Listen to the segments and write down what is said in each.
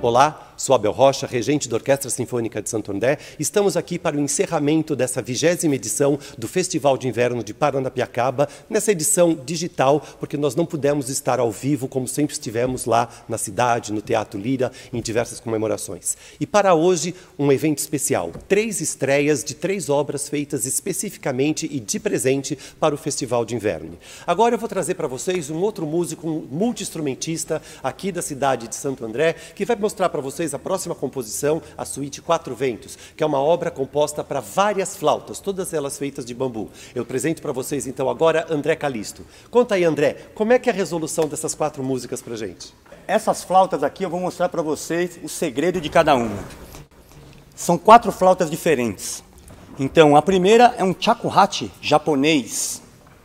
Olá, sou Abel Rocha, regente da Orquestra Sinfônica de Santo André. Estamos aqui para o encerramento dessa 20ª edição do Festival de Inverno de Paranapiacaba, nessa edição digital, porque nós não pudemos estar ao vivo, como sempre estivemos lá na cidade, no Teatro Lira, em diversas comemorações. E para hoje, um evento especial. 3 estreias de 3 obras feitas especificamente e de presente para o Festival de Inverno. Agora eu vou trazer para vocês um outro músico, um multi-instrumentista aqui da cidade de Santo André, que vai mostrar para vocês a próxima composição, a Suíte Quatro Ventos, que é uma obra composta para várias flautas, todas elas feitas de bambu. Eu apresento para vocês então agora André Calisto. Conta aí, André, como é que é a resolução dessas 4 músicas para a gente? Essas flautas aqui eu vou mostrar para vocês o segredo de cada uma. São 4 flautas diferentes. Então, a primeira é um shakuhachi japonês.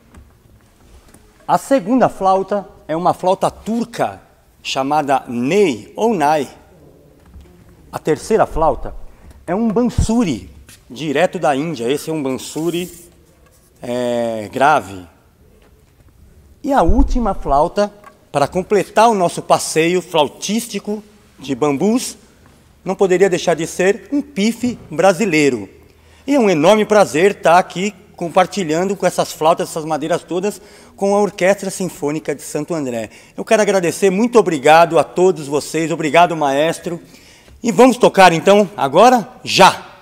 A segunda flauta é uma flauta turca chamada Ney ou Nai. A terceira flauta é um bansuri, direto da Índia. Esse é um bansuri grave. E a última flauta, para completar o nosso passeio flautístico de bambus, não poderia deixar de ser um pife brasileiro. E é um enorme prazer estar aqui compartilhando com essas flautas, essas madeiras todas, com a Orquestra Sinfônica de Santo André. Eu quero agradecer, muito obrigado a todos vocês, obrigado, maestro. E vamos tocar então agora? Já!